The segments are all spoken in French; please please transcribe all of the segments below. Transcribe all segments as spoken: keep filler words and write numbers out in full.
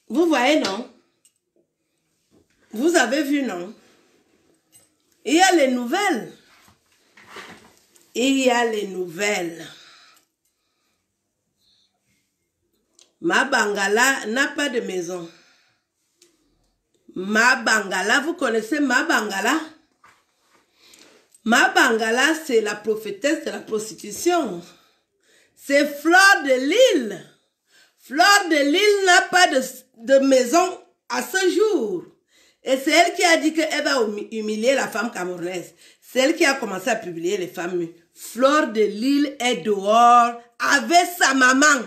Vous voyez, non? Vous avez vu, non? Il y a les nouvelles. Il y a les nouvelles. Ma Bangala n'a pas de maison. Ma Bangala, vous connaissez Ma Bangala? Ma Bangala, c'est la prophétesse de la prostitution. C'est Fleur de Lille. Fleur de Lille n'a pas de, de maison à ce jour. Et c'est elle qui a dit qu'elle va humilier la femme camerounaise. C'est elle qui a commencé à publier les femmes. Fleur de Lille est dehors avec sa maman.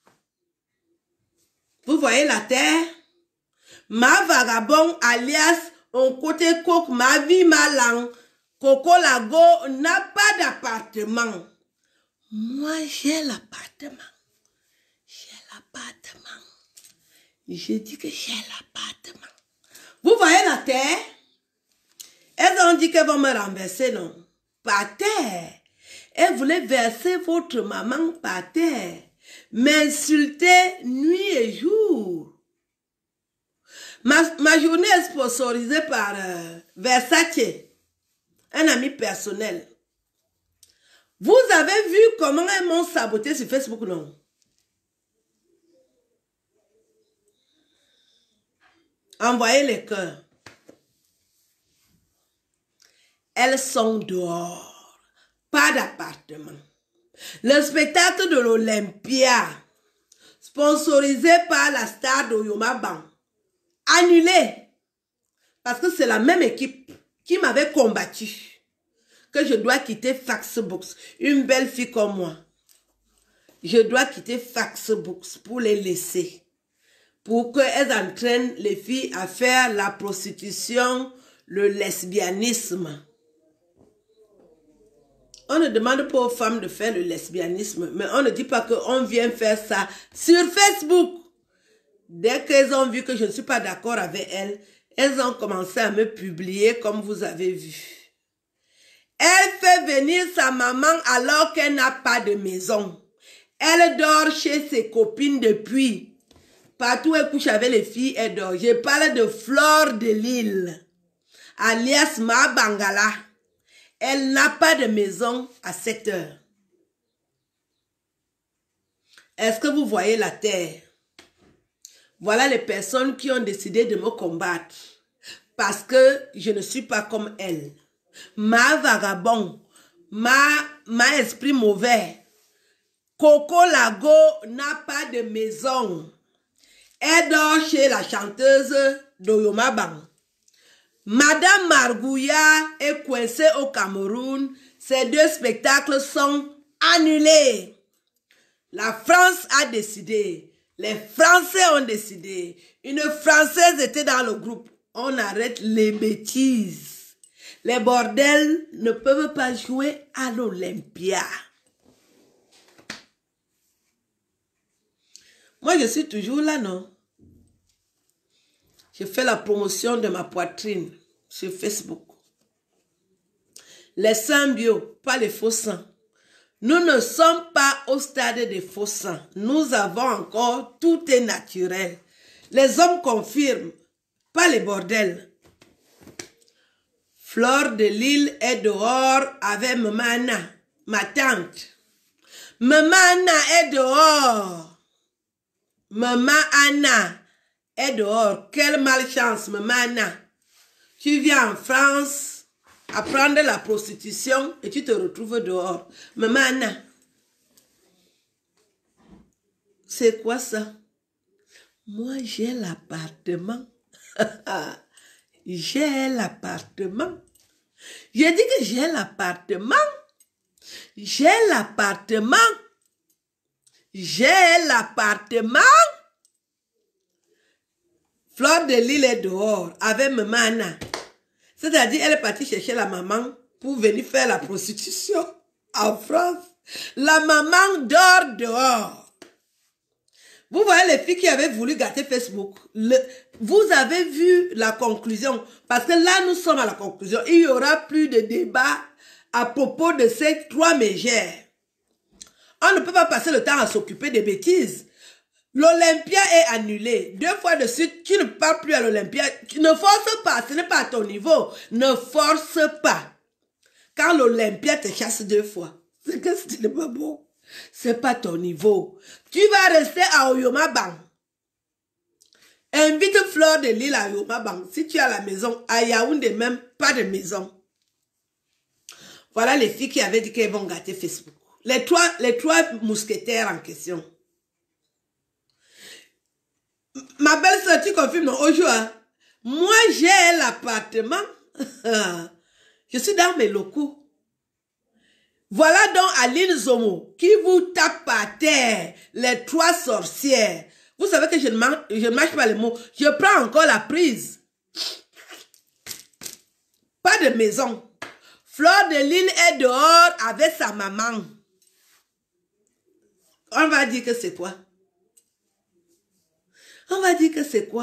Vous voyez la terre? Ma vagabond alias on côté coq, ma vie, ma langue. Coco Lago n'a pas d'appartement. Moi, j'ai l'appartement. J'ai l'appartement. Je dis que j'ai l'appartement. Vous voyez la terre? Elles ont dit qu'elles vont me renverser, non? Par terre. Elles voulaient verser votre maman par terre. M'insulter nuit et jour. Ma, ma journée est sponsorisée par euh, Versace. Un ami personnel. Vous avez vu comment elles m'ont saboté sur Facebook, non? Envoyez les cœurs. Elles sont dehors. Pas d'appartement. Le spectacle de l'Olympia, sponsorisé par la star d'Oyoma Bank, annulé. Parce que c'est la même équipe qui m'avait combattu. Que je dois quitter Faxbox. Une belle fille comme moi. Je dois quitter Faxbox pour les laisser. Pour qu'elles entraînent les filles à faire la prostitution, le lesbianisme. On ne demande pas aux femmes de faire le lesbianisme, mais on ne dit pas qu'on vient faire ça sur Facebook. Dès qu'elles ont vu que je ne suis pas d'accord avec elles, elles ont commencé à me publier comme vous avez vu. Elle fait venir sa maman alors qu'elle n'a pas de maison. Elle dort chez ses copines depuis. Partout où elle couche avec les filles, elle dort. Je parle de Fleur de Lille, alias Ma Bangala. Elle n'a pas de maison à cette heure. Est-ce que vous voyez la terre? Voilà les personnes qui ont décidé de me combattre. Parce que je ne suis pas comme elle. Ma vagabond, ma, ma esprit mauvais. Coco Lago n'a pas de maison. Elle dort chez la chanteuse d'Oyoma Bank. Madame Margouya est coincée au Cameroun. Ces deux spectacles sont annulés. La France a décidé. Les Français ont décidé. Une Française était dans le groupe. On arrête les bêtises. Les bordels ne peuvent pas jouer à l'Olympia. Moi, je suis toujours là, non? Je fais la promotion de ma poitrine sur Facebook. Les seins bio, pas les faux seins. Nous ne sommes pas au stade des faux seins. Nous avons encore, tout est naturel. Les hommes confirment, pas les bordels. Fleur de Lille est dehors avec Maman Anna, ma tante. Maman Anna est dehors. Maman Anna est dehors. Quelle malchance, Maman Anna. Tu viens en France apprendre la prostitution et tu te retrouves dehors. Maman Anna. C'est quoi ça? Moi, j'ai l'appartement. J'ai l'appartement. J'ai dit que j'ai l'appartement. J'ai l'appartement. J'ai l'appartement. Fleur de Lille est dehors avec Maman Anna. C'est-à-dire, elle est partie chercher la maman pour venir faire la prostitution en France. La maman dort dehors. Vous voyez les filles qui avaient voulu gâter Facebook. Le, vous avez vu la conclusion. Parce que là, nous sommes à la conclusion. Il n'y aura plus de débat à propos de ces trois mégères. On ne peut pas passer le temps à s'occuper des bêtises. L'Olympia est annulé. Deux fois de suite, tu ne parles plus à l'Olympia. Ne force pas, ce n'est pas à ton niveau. Ne force pas. Quand l'Olympia te chasse deux fois, c'est que ce n'est pas bon. C'est pas ton niveau. Tu vas rester à Oyoma Bang. Invite Fleur de Lille à Oyoma Bang. Si tu es à la maison, à Yaoundé même, pas de maison. Voilà les filles qui avaient dit qu'elles vont gâter Facebook. Les trois, les trois mousquetaires en question. Ma belle-sœur, tu confirmes, non? Aujourd'hui, moi, j'ai l'appartement. Je suis dans mes locaux. Voilà donc Aline Zomo qui vous tape par terre, les trois sorcières. Vous savez que je ne marche, je ne marche pas les mots. Je prends encore la prise. Pas de maison. Fleur de Lille est dehors avec sa maman. On va dire que c'est quoi? On va dire que c'est quoi?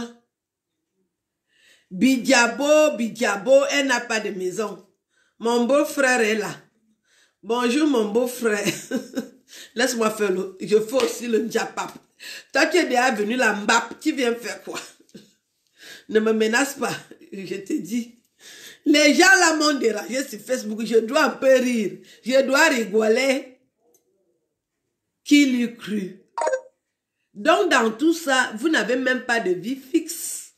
Bidjabo, Bidjabo, elle n'a pas de maison. Mon beau-frère est là. Bonjour mon beau-frère. Laisse-moi faire le... Je fais aussi le Njapap. Toi tu es déjà venu la Mbap, tu viens faire quoi? Ne me menace pas, je te dis. Les gens là m'ont dérangé sur Facebook, je dois un peu rire. Je dois rigoler. Qui l'eût cru? Donc dans tout ça, vous n'avez même pas de vie fixe.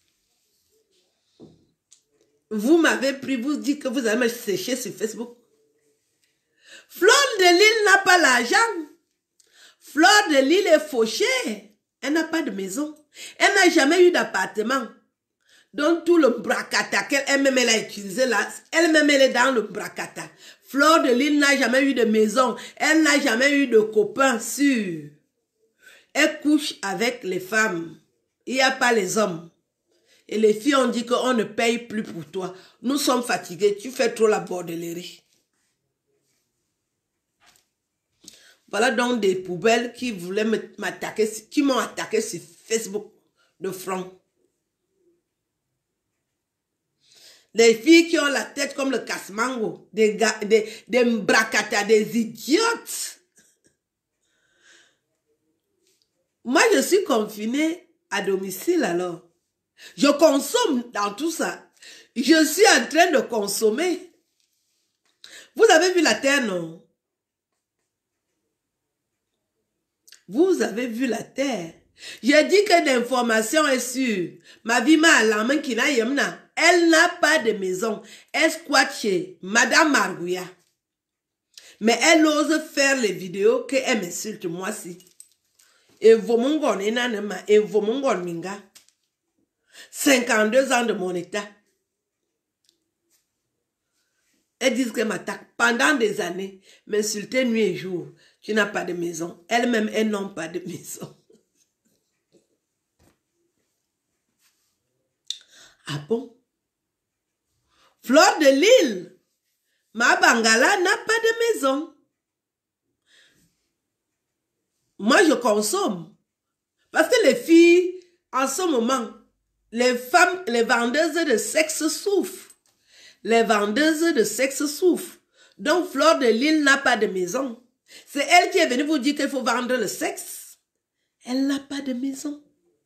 Vous m'avez pris, vous dites que vous allez me sécher sur Facebook. Fleur de Lille n'a pas l'argent. Fleur de Lille est fauchée. Elle n'a pas de maison. Elle n'a jamais eu d'appartement. Donc tout le bracata qu'elle-même elle a utilisé là, elle-même elle est dans le bracata. Fleur de Lille n'a jamais eu de maison. Elle n'a jamais eu de copain sûr. Elle couche avec les femmes. Il n'y a pas les hommes. Et les filles ont dit qu'on ne paye plus pour toi. Nous sommes fatigués. Tu fais trop la bordellerie. Voilà donc des poubelles qui voulaient m'attaquer, qui m'ont attaqué sur Facebook de front. Des filles qui ont la tête comme le casse-mango, des, gars, des, des bracata, des idiotes. Moi, je suis confinée à domicile alors. Je consomme dans tout ça. Je suis en train de consommer. Vous avez vu la terre, non? Vous avez vu la terre. J'ai dit que l'information est sûre. Ma vie m'a alarmé qui n'a yemna. Elle n'a pas de maison. Elle squatte chez Madame Margouya. Mais elle ose faire les vidéos qu'elle m'insulte moi si. Et vous mongon enanema. Et vous mongon minga. cinquante-deux ans de mon état. Elles disent qu'elle m'attaque pendant des années. M'insulter nuit et jour. Tu n'as pas de maison. Elles-mêmes, elles n'ont pas de maison. Ah bon? Fleur de Lille, ma Bangala n'a pas de maison. Moi, je consomme. Parce que les filles, en ce moment, les femmes, les vendeuses de sexe souffrent. Les vendeuses de sexe souffrent. Donc, Fleur de Lille n'a pas de maison. C'est elle qui est venue vous dire qu'il faut vendre le sexe. Elle n'a pas de maison.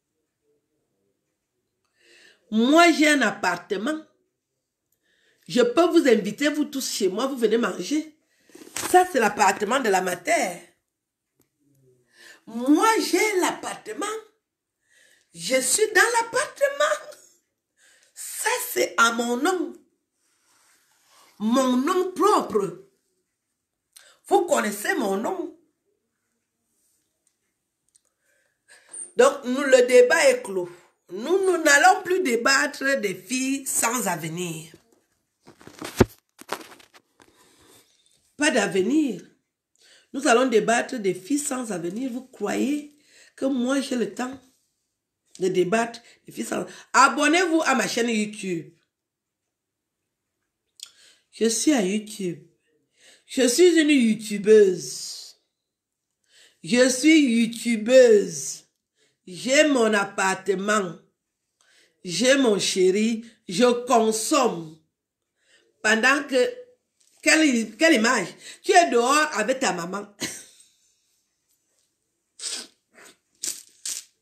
Moi, j'ai un appartement. Je peux vous inviter, vous tous chez moi, vous venez manger. Ça, c'est l'appartement de la mater. Moi, j'ai l'appartement. Je suis dans l'appartement. Ça, c'est à mon nom. Mon nom propre. Vous connaissez mon nom. Donc, nous, le débat est clos. Nous, nous n'allons plus débattre des filles sans avenir. Pas d'avenir. Nous allons débattre des filles sans avenir. Vous croyez que moi, j'ai le temps de débattre des filles sans avenir? Abonnez-vous à ma chaîne YouTube. Je suis à YouTube. Je suis une YouTubeuse. Je suis YouTubeuse. J'ai mon appartement. J'ai mon chéri. Je consomme. Pendant que... Quelle, quelle image? Tu es dehors avec ta maman.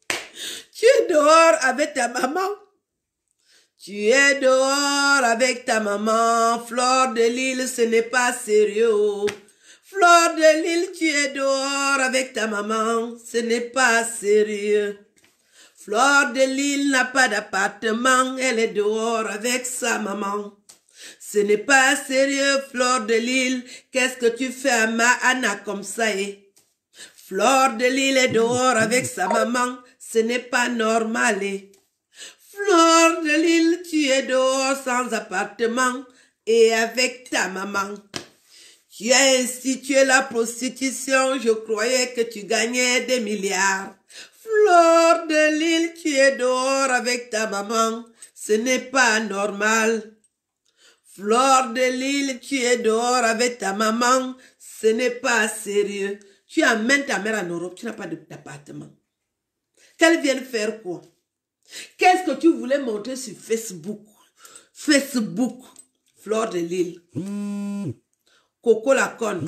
Tu es dehors avec ta maman. Tu es dehors avec ta maman. Fleur de Lille, ce n'est pas sérieux. Fleur de Lille, tu es dehors avec ta maman. Ce n'est pas sérieux. Fleur de Lille n'a pas d'appartement. Elle est dehors avec sa maman. Ce n'est pas sérieux, Fleur de Lille. Qu'est-ce que tu fais à ma Anna comme ça, eh? Fleur de Lille est dehors avec sa maman. Ce n'est pas normal, eh? Fleur de Lille, tu es dehors sans appartement et avec ta maman. Tu as institué la prostitution, je croyais que tu gagnais des milliards. Fleur de Lille, tu es dehors avec ta maman, ce n'est pas normal. Fleur de Lille, tu es dehors avec ta maman, ce n'est pas sérieux. Tu amènes ta mère en Europe, tu n'as pas d'appartement. Qu'elle vienne faire quoi? Qu'est-ce que tu voulais montrer sur Facebook? Facebook, Fleur de Lille. Coco la conne.